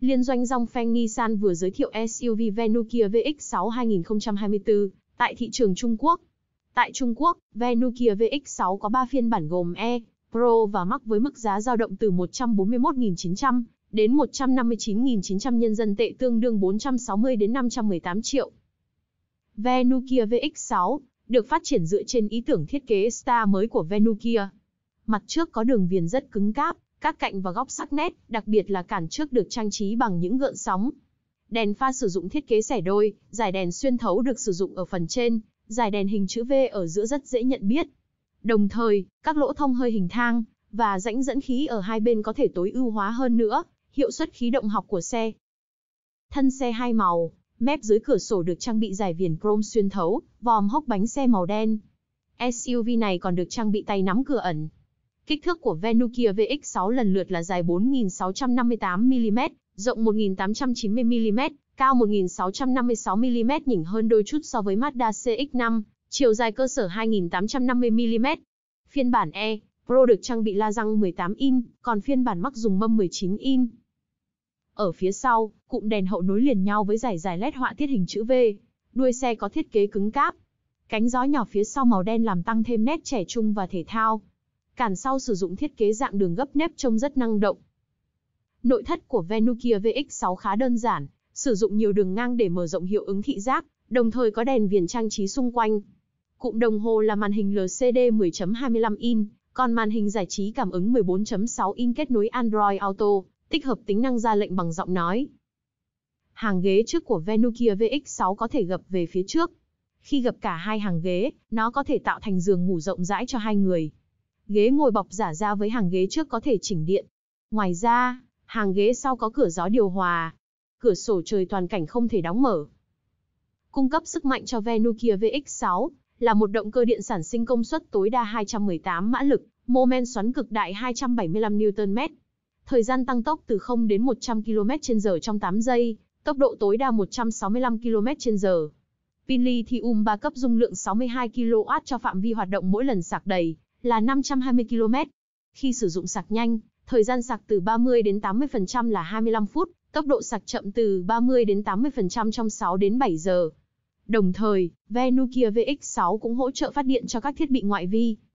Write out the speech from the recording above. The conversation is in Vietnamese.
Liên doanh Dongfeng Nissan vừa giới thiệu SUV Venue Kia VX6 2024 tại thị trường Trung Quốc. Tại Trung Quốc, Venue Kia VX6 có 3 phiên bản gồm E, Pro và Max với mức giá dao động từ 141.900 đến 159.900 nhân dân tệ, tương đương 460 đến 518 triệu. Venue Kia VX6 được phát triển dựa trên ý tưởng thiết kế Star mới của Venue Kia. Mặt trước có đường viền rất cứng cáp, các cạnh và góc sắc nét, đặc biệt là cản trước được trang trí bằng những gợn sóng. Đèn pha sử dụng thiết kế xẻ đôi, dải đèn xuyên thấu được sử dụng ở phần trên, dải đèn hình chữ V ở giữa rất dễ nhận biết. Đồng thời, các lỗ thông hơi hình thang và rãnh dẫn khí ở hai bên có thể tối ưu hóa hơn nữa hiệu suất khí động học của xe. Thân xe hai màu, mép dưới cửa sổ được trang bị dải viền chrome xuyên thấu, vòm hốc bánh xe màu đen. SUV này còn được trang bị tay nắm cửa ẩn. Kích thước của Venue Kia VX6 lần lượt là dài 4.658mm, rộng 1.890mm, cao 1.656mm, nhỉnh hơn đôi chút so với Mazda CX-5, chiều dài cơ sở 2.850mm. Phiên bản E, Pro được trang bị la răng 18 inch, còn phiên bản Max dùng mâm 19 inch. Ở phía sau, cụm đèn hậu nối liền nhau với dải LED họa tiết hình chữ V. Đuôi xe có thiết kế cứng cáp. Cánh gió nhỏ phía sau màu đen làm tăng thêm nét trẻ trung và thể thao. Cản sau sử dụng thiết kế dạng đường gấp nếp trông rất năng động. Nội thất của Venue Kia VX6 khá đơn giản, sử dụng nhiều đường ngang để mở rộng hiệu ứng thị giác, đồng thời có đèn viền trang trí xung quanh. Cụm đồng hồ là màn hình LCD 10.25 inch, còn màn hình giải trí cảm ứng 14.6 inch kết nối Android Auto, tích hợp tính năng ra lệnh bằng giọng nói. Hàng ghế trước của Venue Kia VX6 có thể gập về phía trước. Khi gập cả hai hàng ghế, nó có thể tạo thành giường ngủ rộng rãi cho hai người. Ghế ngồi bọc giả da với hàng ghế trước có thể chỉnh điện. Ngoài ra, hàng ghế sau có cửa gió điều hòa. Cửa sổ trời toàn cảnh không thể đóng mở. Cung cấp sức mạnh cho Venue Kia VX6 là một động cơ điện sản sinh công suất tối đa 218 mã lực, mô men xoắn cực đại 275 Nm. Thời gian tăng tốc từ 0 đến 100 km/h trong 8 giây, tốc độ tối đa 165 km/h. Pin lithium 3 cấp dung lượng 62 kW cho phạm vi hoạt động mỗi lần sạc đầy là 520 km. Khi sử dụng sạc nhanh, thời gian sạc từ 30 đến 80% là 25 phút, tốc độ sạc chậm từ 30 đến 80% trong 6 đến 7 giờ. Đồng thời, Venue Kia VX6 cũng hỗ trợ phát điện cho các thiết bị ngoại vi,